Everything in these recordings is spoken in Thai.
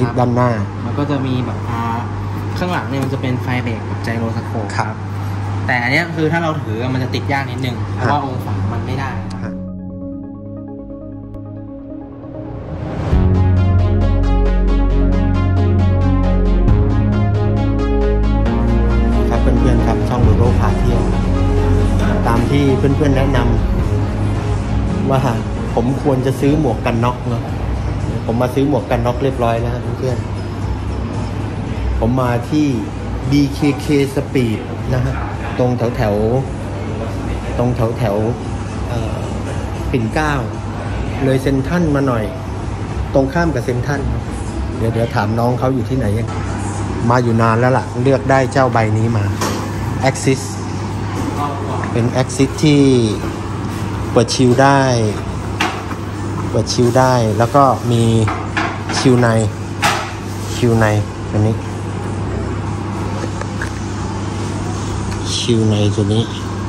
ด้านหน้ามันก็จะมีแบบข้างหลังเนี่ยมันจะเป็นไฟเบรกกับไจโรสโคปครับแต่อันนี้คือถ้าเราถือมันจะติดยากนิดนึงเพราะว่าองศามันไม่ได้ครับเพื่อนๆครับช่องดูโรพาเที่ยวตามที่เพื่อนๆแนะนำว่าผมควรจะซื้อหมวกกันน็อกเนาะผมมาซื้อหมวกกันน็อกเรียบร้อยแล้วครับเพื่อนๆผมมาที่ BKK Speed นะฮะตรงแถวปิ่นเกล้าเลยเซ็นทรัลมาหน่อยตรงข้ามกับเซ็นทรัลเดี๋ยวถามน้องเขาอยู่ที่ไหนมาอยู่นานแล้วล่ะเลือกได้เจ้าใบนี้มา Axis เป็น Axis ที่เปิดชิลได้แล้วก็มีชิลในตัวนี้ชิลในตัวนี้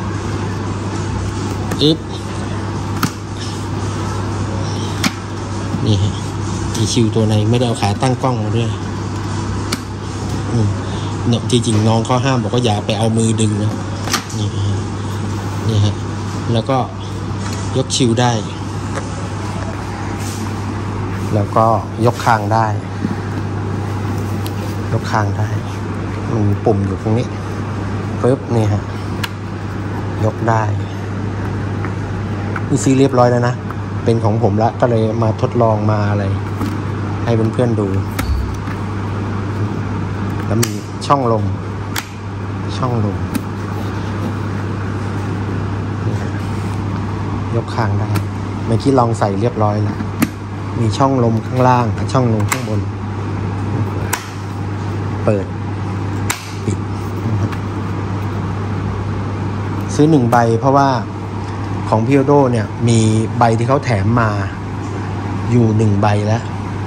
นี่ฮะมีชิลตัวในไม่ได้เอาขาตั้งกล้องมาด้วยเนาะจริงๆน้องเขาห้ามบอกว่าอย่าไปเอามือดึงนะนี่ฮะแล้วก็ยกชิลได้แล้วก็ยกคางได้มันมีปุ่มอยู่ตรงนี้ปึ๊บนี่ฮะยกได้นี่ซื้อเรียบร้อยแล้วนะเป็นของผมละก็เลยมาทดลองมาอะไรให้เพื่อนๆดูแล้วมีช่องลมยกคางได้เมื่อกี้ลองใส่เรียบร้อยแล้วมีช่องลมข้างล่างกับช่องลมข้างบนเปิดปิดซื้อ1 ใบเพราะว่าของพิโอโดเนี่ยมีใบที่เขาแถมมาอยู่1 ใบแล้ว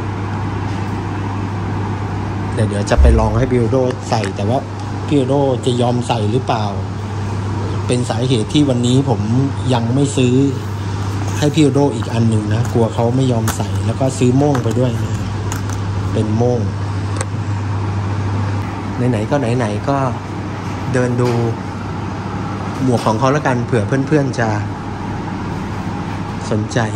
เดี๋ยวจะไปลองให้พิโอโดใส่แต่ว่าพิโอโดจะยอมใส่หรือเปล่าเป็นสาเหตุที่วันนี้ผมยังไม่ซื้อให้พิโอโดอีกอันหนึ่งนะกลัวเขาไม่ยอมใส่แล้วก็ซื้อโม่งไปด้วยนะเป็นโม่งไหนๆก็เดินดูหมวกของเขาแล้วกันเผื่อเพื่อนๆจะสนใจ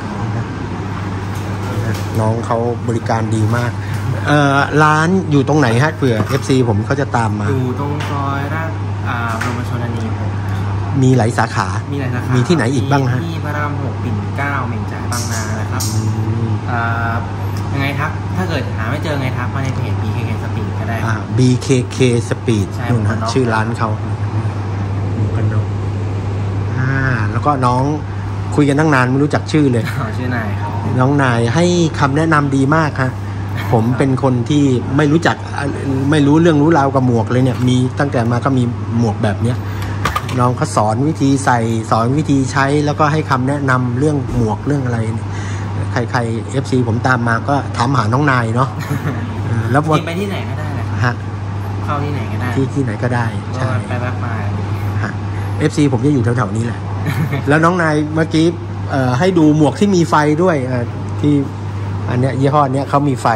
น้องเขาบริการดีมากร้านอยู่ตรงไหนฮะเผื่อ FC ผมเขาจะตามมาอยู่ตรงซอยราชบรมชนนีมีหลายสาขามีที่ไหนอีกบ้างฮะที่พระราม 6ปิ่นเกล้าเหม่งจ่ายบางนานะครับยังไงครับถ้าเกิดหาไม่เจอไงครับมาในเพจ BKK Speed ก็ได้ BKK Speed นู่นฮะชื่อร้านเขากันเนาะแล้วก็น้องคุยกันตั้งนานไม่รู้จักชื่อเลยชื่อนายครับน้องนายให้คำแนะนำดีมากฮะผมเป็นคนที่ไม่รู้จักไม่รู้เรื่องรู้ราวกับหมวกเลยเนี่ยมีตั้งแต่มาก็มีหมวกแบบเนี้ยน้องเขาสอนวิธีใส่สอนวิธีใช้แล้วก็ให้คำแนะนำเรื่องหมวกเรื่องอะไรใคร FC ผมตามมาก็ถามหาน้องนายเนาะแล้วไปที่ไหนก็ได้ฮะเข้าที่ไหนก็ได้ที่ไหนก็ได้ใช่ไปแวะมาฮะ FC ผมจะอยู่แถวๆนี้แหละแล้วน้องนายเมื่อกี้ให้ดูหมวกที่มีไฟด้วยที่อันเนี้ยยี่ห้อเนี้ยเขามีไฟ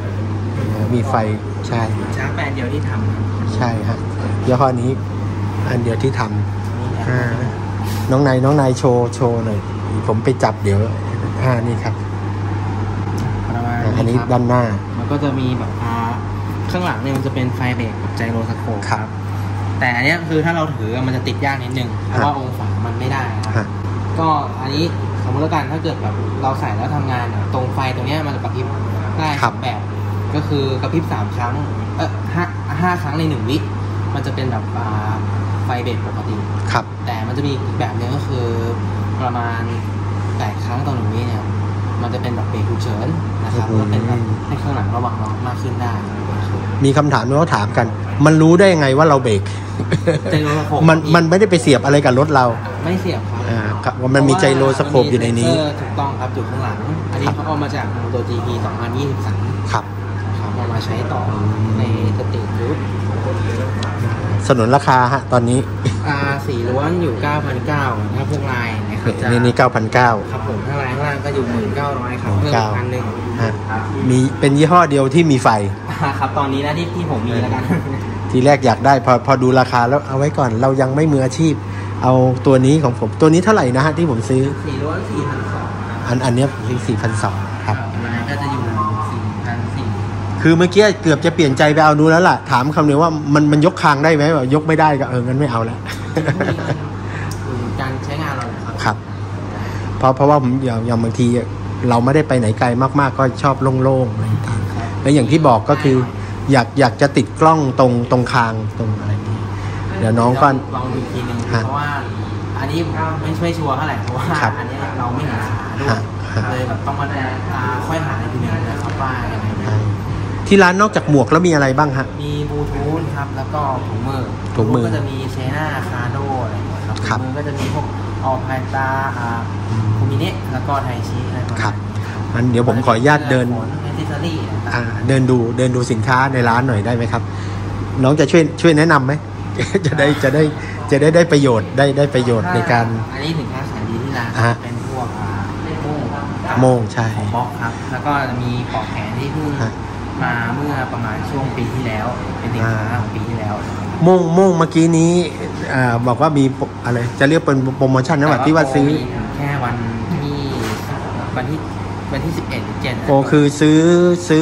ใช่ช้างแบรนด์เดียวที่ทำใช่ฮะยี่ห้อนี้อันเดียวที่ทำน้องนายโชว์หน่อยผมไปจับเดี๋ยวนี่ครับอันนี้ด้านหน้ามันก็จะมีแบบข้างหลังเนี่ยมันจะเป็นไฟเบรกกับไจโรสโคปครับแต่อันนี้คือถ้าเราถือมันจะติดยากนิดนึงเพราะว่าองศามันไม่ได้ครับก็อันนี้สมมติแล้วกันถ้าเกิดแบบเราใส่แล้วทำงานตรงไฟตรงนี้มันจะกระพริบได้แบบก็คือกระพริบ3 ครั้ง5 ครั้งใน1 วิมันจะเป็นแบบไฟเบรกปกติครับแต่มันจะมีอีกแบบนึงก็คือประมาณ8 ครั้งต่อ1 วิเนี่ยมันจะเป็นแบบเบรกฉุกเฉินนะครับก็เป็นแบบให้ข้างหลังระวังน้องมากขึ้นได้มีคำถามที่เขาถามกันมันรู้ได้ยังไงว่าเราเบรกมันไม่ได้ไปเสียบอะไรกับรถเราไม่เสียบครับว่ามันมีไจโรสโคปอยู่ในนี้ถูกต้องครับอยู่ข้างหลังอันนี้เขาเอามาจาก MotoGP 2023 ครับเอามาใช้ต่อในสตรีทรูทสนุนราคาฮะตอนนี้ 4 ล้วนอยู่ 9,900ถ้าพวกลายนะครับนี่9,900 ครับผมข้างล่างก็อยู่1,900ครับเพิ่ม1,100 ฮะมีเป็นยี่ห้อเดียวที่มีไฟครับตอนนี้นะที่ผมมีแล้วกันทีแรกอยากได้พอดูราคาแล้วเอาไว้ก่อนเรายังไม่มืออาชีพเอาตัวนี้ของผมตัวนี้เท่าไหร่นะฮะที่ผมซื้อ4,200อันนี้ผมซื้อ4,200ครับมันก็จะอยู่4,400 คือเมื่อกี้เกือบจะเปลี่ยนใจไปเอานู้นแล้วล่ะถามคำนึงว่ามันยกคางได้ไหมแบบยกไม่ได้ก็งั้นไม่เอาแล้วการใช้งานเราครับเพราะว่าผมอย่างบางทีเราไม่ได้ไปไหนไกลมากๆก็ชอบโล่งๆอะไรอย่างเงี้ยแล้วอย่างที่บอกก็คืออยากจะติดกล้องตรงคางตรงอะไรนี้เดี๋ยวน้องก็ลองดูทีนึงเพราะว่าอันนี้ไม่ชัวร์เท่าไหร่เพราะว่าอันนี้เราไม่เห็นขาด้วยเลยแบบต้องมาค่อยหาในทีนึงนะครับว่าอะไรที่ร้านนอกจากหมวกแล้วมีอะไรบ้างฮะมีบลูทูธครับแล้วก็ถุงมือก็จะมีเชน่าคาโดอะไรอย่างเงี้ยครับถุงมือก็จะมีพวกออพายตาคูมิเนะแล้วก็ไทชิอะไรประมาณนี้อันเดี๋ยวผมขออนุญาตเดินเดินดูสินค้าในร้านหน่อยได้ไหมครับน้องจะช่วยแนะนำไหม จะได้ประโยชน์ได้ประโยชน์ในการอันนี้สินค้าขายดีที่ร้านเป็นพวกโม่งใช่ของบล็อกครับแล้วก็มีปลอกแขนที่เพิ่งมาเมื่อประมาณช่วงปีที่แล้วเป็นสินค้าของปีที่แล้วโม่งเมื่อกี้นี้บอกว่ามีอะไรจะเรียกเป็นโปรโมชั่นนะว่าที่ว่าซื้อแค่วันที่11-7 โอ้คือซื้อ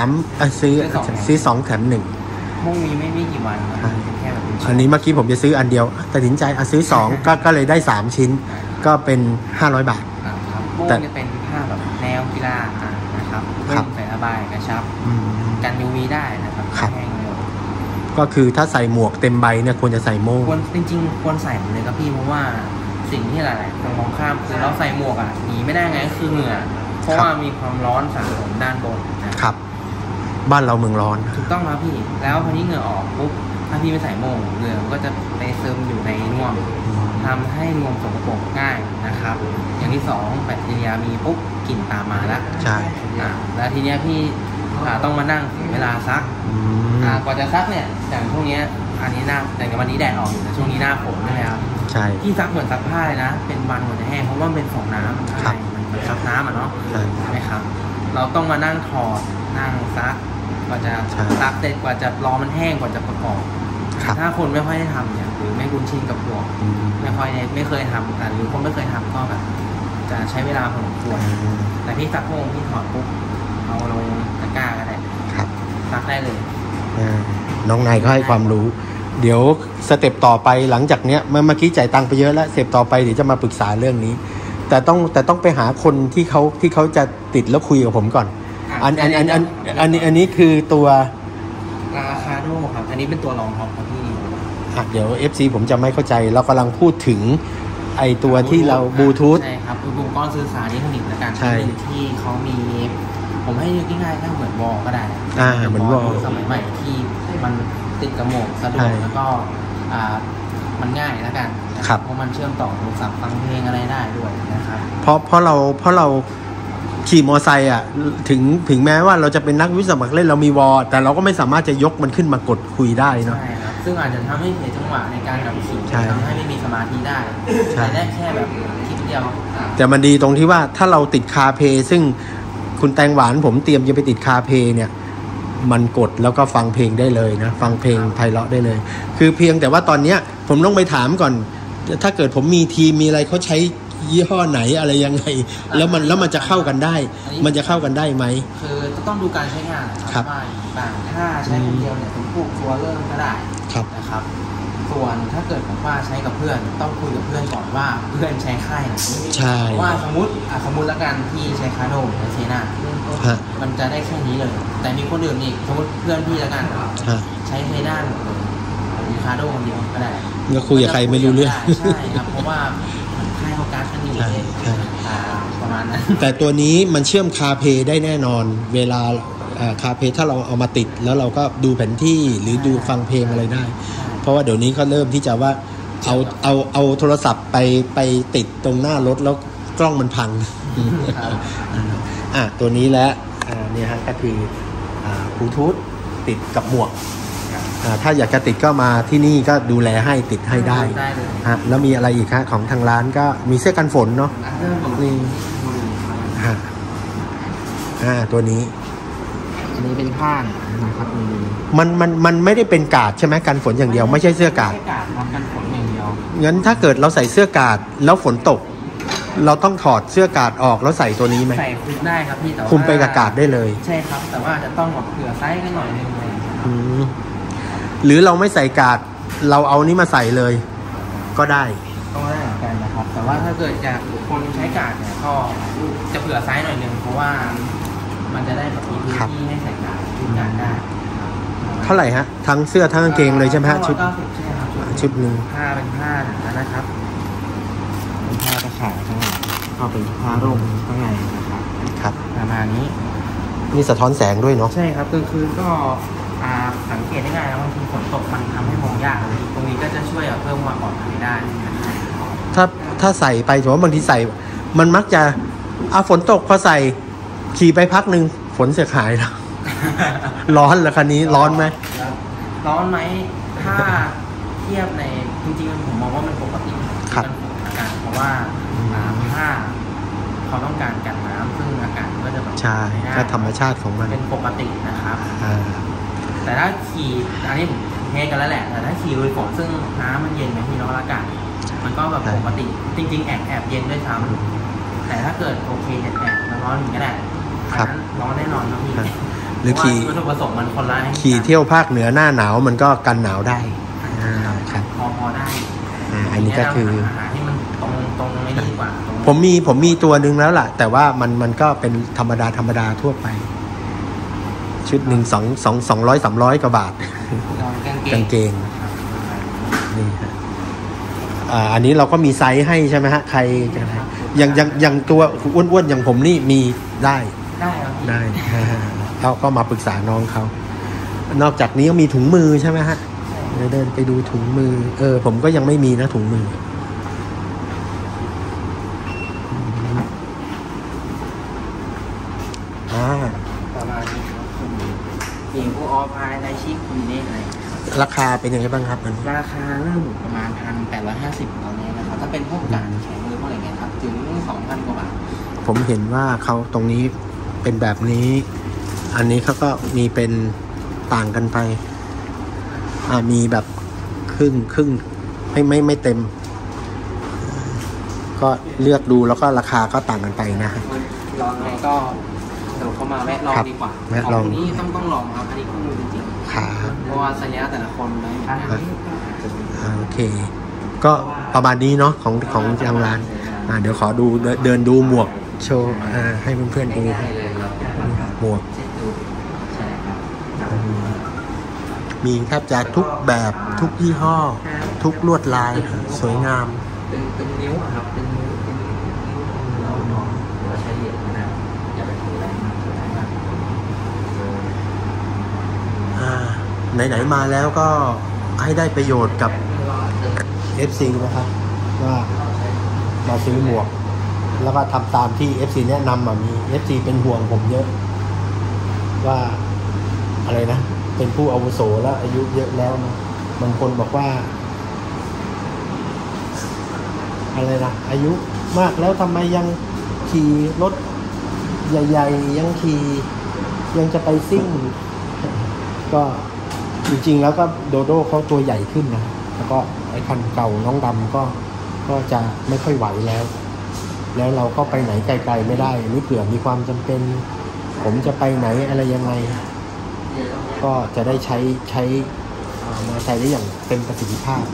3ซื้อ2แถม1 มุ่งมีไม่กี่วันแค่แบบอันนี้เมื่อกี้ผมจะซื้ออันเดียวตัดสินใจซื้อ2ก็เลยได้3ชิ้นก็เป็น500 บาทครับมุ่งจะเป็นผ้าแบบแนวกีฬานะครับใส่ระบายกระชับกัน UV ได้นะครับแห้งเร็วก็คือถ้าใส่หมวกเต็มใบเนี่ยควรจะใส่โม่งจริงๆควรใส่เลยครับพี่เพราะว่าสิ่งที่หลายๆคนมองข้ามคือเราใส่หมวกหนีไม่ได้ไงก็คือเหงื่อเพราะว่ามีความร้อนสะสมด้านบนนะครับบ้านเราเมืองร้อนถูกต้องครับพี่แล้วพอนี้เหงื่อออกปุ๊บถ้าพี่ไม่ใส่โม่งเหงื่อก็จะไปซึมอยู่ในน่วมทำให้น่วมสกปรกง่ายนะครับอย่างที่2แบคทีเรียมีปุ๊บกลิ่นตามมาแล้วใช่แล้วทีเนี้ยพี่ต้องมานั่งเวลาซักกว่าจะซักเนี่ยอย่างช่วงนี้อันนี้แต่วันนี้แดดออกอยู่แต่ช่วงนี้หน้าฝนใช่ไหมครับใช่ที่ซักเหมือนซักผ้าเลยนะเป็นวันกว่าจะแห้งเพราะว่าเป็นฟองน้ำมันซับน้ำเนาะใช่ไหมครับเราต้องมานั่งถอดนั่งซักกว่าจะซักเสร็จกว่าจะรอมันแห้งกว่าจะประกอบถ้าคนไม่ค่อยได้ทำเนี่ยหรือไม่คุ้นชินกับพวกไม่เคยทำหรือคนไม่เคยทำก็แบบจะใช้เวลาพอสมควรแต่พี่ซักโม่พี่ถอดปุ๊บเอาลงตะกร้าก็ได้ซักได้เลยน้องนายก็ให้ความรู้เดี๋ยวสเต็ปต่อไปหลังจากเนี้ยเมื่อกี้จ่ายตังค์ไปเยอะแล้วสเต็ปต่อไปเดี๋ยวจะมาปรึกษาเรื่องนี้แต่ต้องไปหาคนที่เขาจะติดแล้วคุยกับผมก่อนอันนี้คือตัวราคาโน่ครับอันนี้เป็นตัวรองท็อปครับพี่เดี๋ยว FC ผมจะไม่เข้าใจเรากำลังพูดถึงไอตัวที่เราบลูทูธใช่ครับอุปกรณ์สื่อสารอิเทอร์เน็ตและการที่เขามีผมให้นึกง่ายๆแค่เหมือนวอลก็ได้เหมือนวอลสมัยใหม่ที่มันติดกระโหมกสะดวกแล้วก็มันง่ายแล้วกันเพราะมันเชื่อมต่อโทรศัพท์ฟังเพลงอะไรได้ด้วยนะครับเพราะเราขี่มอเตอร์ไซค์ถึงแม้ว่าเราจะเป็นนักวิทยาศาสตร์เล่นเรามีวอลแต่เราก็ไม่สามารถจะยกมันขึ้นมากดคุยได้เนาะใช่ครับซึ่งอาจจะทำให้เสียจังหวะในการขับขี่ทำให้ไม่มีสมาธิได้ได้แค่แบบคลิกเดียวแต่มันดีตรงที่ว่าถ้าเราติดคาเพย์ซึ่งคุณแตงหวานผมเตรียมจะไปติดคาเพย์เนี่ยมันกดแล้วก็ฟังเพลงได้เลยนะฟังเพลงไพเราะได้เลยคือเพียงแต่ว่าตอนเนี้ยผมต้องไปถามก่อนถ้าเกิดผมมีทีมมีอะไรเขาใช้ยี่ห้อไหนอะไรยังไงแล้วมันจะเข้ากันได้มันจะเข้ากันได้ไหมคือต้องดูการใช้งานครับว่าถ้าใช้คนเดียวเนี่ยเป็นพวกตัวเริ่มก็ได้นะครับส่วนถ้าเกิดผมว่าใช้กับเพื่อนต้องคุยกับเพื่อนก่อนว่าเพื่อนใช้ค่ายไหนใช่ว่าสมมติแล้วกันที่ใช้คาโน่หรือเชน่ามันจะได้แค่นี้เลยแต่มีคนอื่นอีกสมมติเพื่อนพี่แล้วกันใช้เชน่าหมดเลยหรือคาโน่คนเดียวก็ได้ก็คุยกับใครไม่รู้เรื่องใช่ครับเพราะว่าค่ายเขาการกันอยู่เลยประมาณนั้นแต่ตัวนี้มันเชื่อมคาเพย์ได้แน่นอนเวลาคาเพย์ถ้าเราเอามาติดแล้วเราก็ดูแผนที่หรือดูฟังเพลงอะไรได้เพราะว่าเดี๋ยวนี้เขาเริ่มที่จะว่าเอาโทรศัพท์ไปติดตรงหน้ารถแล้วกล้องมันพังตัวนี้และเนี่ยฮะก็คือบลูทูธติดกับหมวกถ้าอยากจะติดก็มาที่นี่ก็ดูแลให้ติดให้ได้ได้เลยฮะแล้วมีอะไรอีกฮะของทางร้านก็มีเสื้อกันฝนเนาะเรื่องของนี่ฮะตัวนี้อันนี้เป็นผ้านะครับมันไม่ได้เป็นกาดใช่ไหมกันฝนอย่างเดียวไม่ใช่เสื้อกาดไม่ใช่กาดครับกันฝนอย่างเดียวงั้นถ้าเกิดเราใส่เสื้อกาดแล้วฝนตก เราต้องถอดเสื้อกาดออกแล้วใส่ตัวนี้ไหมใส่คลุมได้ครับพี่แต่ว่าคลุมไปกับกาดได้เลยใช่ครับแต่ว่าจะต้องแบบเผื่อไซส์กันหน่อยนึงอะไรอย่างเงี้ยหรือเราไม่ใส่กาดเราเอานี้มาใส่เลยก็ได้ต้องได้เหมือนกันนะครับ แต่ว่าถ้าเกิดจากคนใช้กาดเนี่ยก็จะเผื่อไซส์หน่อยนึงเพราะว่ามันจะได้แบบมีพื้นที่ให้ใส่กาดชุดกาดได้เท่าไหร่ฮะทั้งเสื้อทั้งกางเกงเลยใช่ไหมฮะชุด 90ใช่ครับชุดหนึ่งผ้าเป็นผ้าหนานะครับเป็นผ้ากระฉ่ายข้างในก็เป็นผ้าร่มข้างในนะครับครับประมาณนี้นี่สะท้อนแสงด้วยเนาะใช่ครับกลางคืนก็สังเกตได้ง่ายนะบางทีฝนตกมันทำให้มองยากเลยตรงนี้ก็จะช่วยเพิ่มความปลอดภัยได้นะครับถ้าใส่ไปถือว่าบางทีใส่มันมักจะฝนตกพอใส่ขี่ไปพักหนึ่งฝนเสียหายแล้ว ร้อนแล้วคันนี้ร้อนไหมร้อนไหมถ้าเทียบในจริงๆผมมองว่ามันปกติครับอากาศเพราะว่าผ้าเขาต้องการกันน้ำซึ่งอากาศก็จะแบบใช่ก็ธรรมชาติของมันเป็นปกตินะครับแต่ถ้าขี่อันนี้ผมเทกันแล้วแหละแต่ถ้าขี่ลุยฝนซึ่งน้ำมันเย็นไหมพี่น้องอากาศมันก็แบบปกติจริงๆแอบเย็นด้วยซ้ำแต่ถ้าเกิดโอเคแอบร้อนก็ได้อันนั้นร้อนแน่นอนนะพี่หรือขี่วัตถุประสงค์มันคนละขี่เที่ยวภาคเหนือหน้าหนาวมันก็กันหนาวได้ครับพอได้อันนี้ก็คือหาที่มันตรงไม่ดีกว่าผมมีตัวหนึ่งแล้วล่ะ แต่ว่ามันก็เป็นธรรมดาทั่วไป ชุดหนึ่ง200-300 กว่าบาทกางเกงนี่ฮะอันนี้เราก็มีไซส์ให้ใช่ไหมฮะใครจะอย่างตัวอ้วนๆอย่างผมนี่มีได้ครับได้เขาก็มาปรึกษาน้องเขานอกจากนี้ก็มีถุงมือใช่ไหมฮะเดินไปดูถุงมือผมก็ยังไม่มีนะถุงมือประมาณนี้มีพวกออฟไลน์ไดชิปมีได้อะไรราคาเป็นยังไงบ้างครับมันราคาเริ่มประมาณ1,850ตอนนี้นะครับถ้าเป็นพวกการแข่งมือพวกอะไรเงี้ยครับถึง 2,000 กว่าบาทผมเห็นว่าเขาตรงนี้เป็นแบบนี้อันนี้เขาก็มีเป็นต่างกันไปมีแบบครึ่งไม่เต็มก็เลือกดูแล้วก็ราคาก็ต่างกันไปนะฮะลองไงก็เดี๋ยวเข้ามาแวะลองดีกว่าของนี้ต้องลองครับอันนี้คู่มือจริงๆเพราะว่าสัญญาแต่ละคนเลยโอเคก็ประมาณนี้เนาะของทางร้านเดี๋ยวขอดูเดินดูหมวกโชว์ให้เพื่อนๆดูหมวกมีแทบจะทุกแบบทุกยี่ห้อทุกลวดลายสวยงามเป็นนิ้วครับเป็นนิ้วเราใช้เหรียญนะอย่าไปถูกแรงมากไหนๆมาแล้วก็ให้ได้ประโยชน์กับ FC นะครับว่ามาซื้อหมวกแล้วก็ทำตามที่ FC แนะนำมี FC เป็นห่วงผมเยอะว่าอะไรนะเป็นผู้อาวุโสแล้วอายุเยอะแล้วนะบางคนบอกว่าอะไรนะอายุมากแล้วทำไมยังขี่รถใหญ่ๆยังจะไปซิ่งก็จริงๆแล้วก็โดโด้เขาตัวใหญ่ขึ้นนะแล้วก็ไอ้คันเก่าน้องดำก็จะไม่ค่อยไหวแล้วเราก็ไปไหนไกลๆไม่ได้นี่เผื่อมีความจำเป็นผมจะไปไหนอะไรยังไงก็จะได้ใช้มอเตอร์ไซค์ได้อย่างเต็มประสิทธิภาพ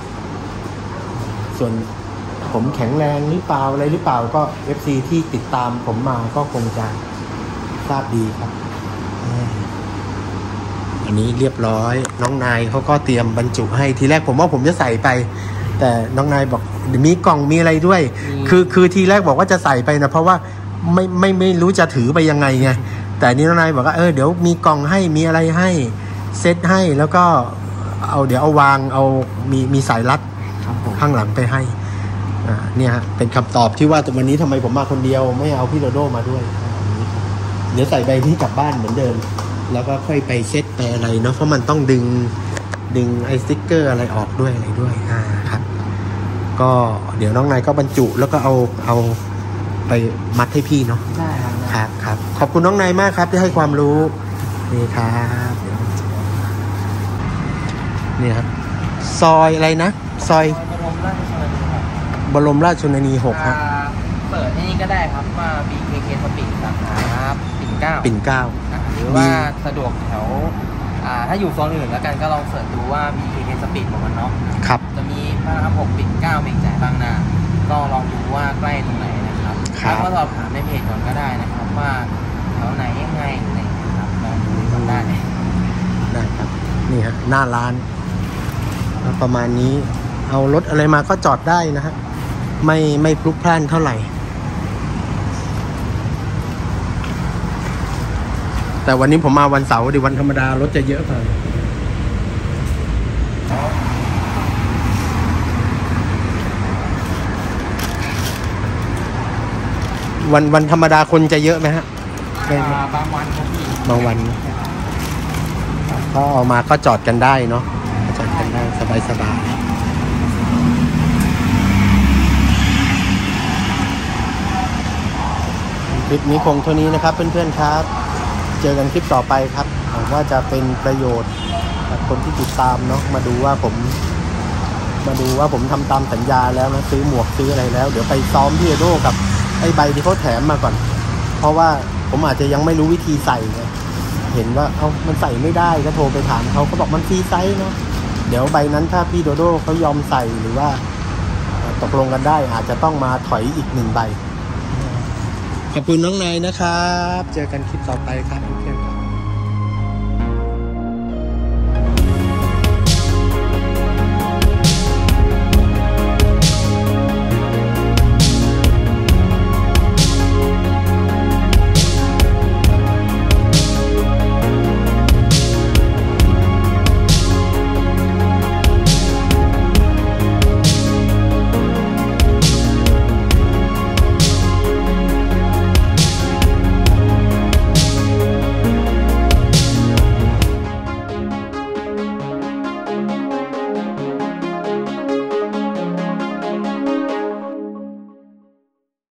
ส่วนผมแข็งแรงหรือเปล่าอะไรหรือเปล่าก็ FC ที่ติดตามผมมาก็คงจะทราบดีครับอันนี้เรียบร้อยน้องนายเขาก็เตรียมบรรจุให้ทีแรกผมว่าผมจะใส่ไปแต่น้องนายบอกมีกล่องมีอะไรด้วยคือทีแรกบอกว่าจะใส่ไปนะเพราะว่าไม่รู้จะถือไปยังไงไงแต่นี่น้องนายบอกว่าเดี๋ยวมีกล่องให้มีอะไรให้เซตให้แล้วก็เดี๋ยวเอาวางเอามีสายรัดข้างหลังไปให้เนี่ยฮะเป็นคำตอบที่ว่าวันนี้ทำไมผมมาคนเดียวไม่เอาพี่โดโด้มาด้วยเดี๋ยวใส่ใบนี้กลับบ้านเหมือนเดิมแล้วก็ค่อยไปเซ็ตไปอะไรเนาะเพราะมันต้องดึงไอ้สติ๊กเกอร์อะไรออกด้วยอะไรด้วยครับก็เดี๋ยวน้องนายก็บรรจุแล้วก็เอาไปมัดให้พี่เนาะได้ครับครับขอบคุณน้องนายมากครับที่ให้ความรู้นี่ครับนี่ครับซอยอะไรนะซอยบรมราชชนนี 6ครับเปิดที่นี่ก็ได้ครับว่า BKK Speed สาขาปิ่นเกล้าหรือว่าสะดวกแถวถ้าอยู่โซนอื่นแล้วกันก็ลองเสิร์ชดูว่า BKK Speed ของมันเนาะครับจะมีพระราม 6 ปิ่นเกล้าเมงจ่ายบางนาก็ลองดูว่าใกล้ตรงไหนนะครับแล้วก็สอบถามในเพจก่อนก็ได้นะครับว่าแถวไหนยังไงอะไรนะครับลองดูกันได้ครับนี่ฮะหน้าร้านประมาณนี้เอารถอะไรมาก็จอดได้นะฮะไม่พลุกพล่านเท่าไหร่แต่วันนี้ผมมาวันเสาร์ดิวันธรรมดารถจะเยอะกว่าวันธรรมดาคนจะเยอะไหมฮะบางวันครับพี่บางวันก็ออกมาก็จอดกันได้เนาะจอดกันได้สบายคลิปนี้คงเท่านี้นะครับเพื่อนๆครับเจอกันคลิปต่อไปครับหวังว่าจะเป็นประโยชน์กับคนที่ติดตามเนาะมาดูว่าผมทำตามสัญญาแล้วนะซื้อหมวกซื้ออะไรแล้วเดี๋ยวไปซ้อมที่โดกับไอ้ใบที่เขาแถมมาก่อนเพราะว่าผมอาจจะยังไม่รู้วิธีใส่ไงเห็นว่ามันใส่ไม่ได้ก็โทรไปถามเขาบอกมันฟรีไซส์เนาะเดี๋ยวใบนั้นถ้าพี่โดโดเขายอมใส่หรือว่าตกลงกันได้อาจจะต้องมาถอยอีก1 ใบขอบคุณน้องนายนะครับเจอกันคลิปต่อไปครับ